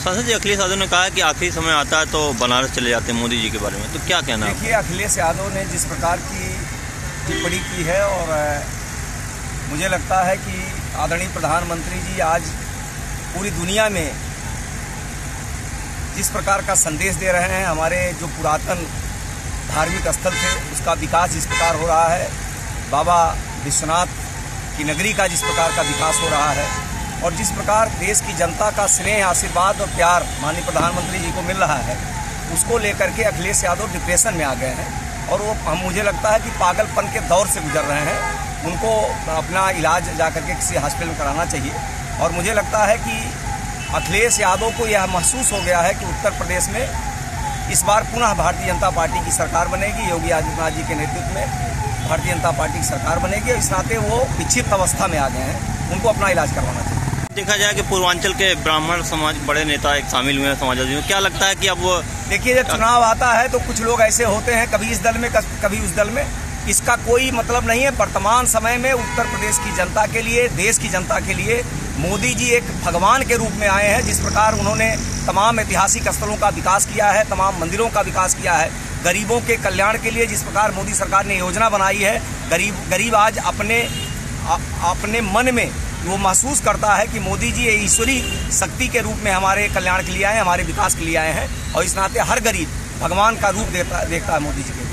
सांसद जी अखिलेश यादव ने कहा कि आखिरी समय आता है तो बनारस चले जाते हैं मोदी जी के बारे में, तो क्या कहना है? देखिए, अखिलेश यादव ने जिस प्रकार की टिप्पणी की है और मुझे लगता है कि आदरणीय प्रधानमंत्री जी आज पूरी दुनिया में जिस प्रकार का संदेश दे रहे हैं, हमारे जो पुरातन धार्मिक स्थल थे उसका विकास जिस प्रकार हो रहा है, बाबा विश्वनाथ की नगरी का जिस प्रकार का विकास हो रहा है और जिस प्रकार देश की जनता का स्नेह, आशीर्वाद और प्यार माननीय प्रधानमंत्री जी को मिल रहा है, उसको लेकर के अखिलेश यादव डिप्रेशन में आ गए हैं और वो मुझे लगता है कि पागलपन के दौर से गुजर रहे हैं। उनको अपना इलाज जाकर के किसी हॉस्पिटल में कराना चाहिए और मुझे लगता है कि अखिलेश यादव को यह महसूस हो गया है कि उत्तर प्रदेश में इस बार पुनः भारतीय जनता पार्टी की सरकार बनेगी, योगी आदित्यनाथ जी के नेतृत्व में भारतीय जनता पार्टी की सरकार बनेगी और इस नाते वो विक्षिप्त अवस्था में आ गए हैं, उनको अपना इलाज करवाना चाहिए। देखा जाए कि पूर्वांचल के ब्राह्मण समाज बड़े नेता एक शामिल हुए हैं समाजवादी में, क्या लगता है कि अब वो देखिए, जब चुनाव आता है तो कुछ लोग ऐसे होते हैं, कभी इस दल में कभी उस दल में, इसका कोई मतलब नहीं है। वर्तमान समय में उत्तर प्रदेश की जनता के लिए, देश की जनता के लिए मोदी जी एक भगवान के रूप में आए हैं। जिस प्रकार उन्होंने तमाम ऐतिहासिक स्थलों का विकास किया है, तमाम मंदिरों का विकास किया है, गरीबों के कल्याण के लिए जिस प्रकार मोदी सरकार ने योजना बनाई है, गरीब आज अपने मन में वो महसूस करता है कि मोदी जी ईश्वरी शक्ति के रूप में हमारे कल्याण के लिए आए हैं, हमारे विकास के लिए आए हैं और इस नाते हर गरीब भगवान का रूप देखता है मोदी जी के।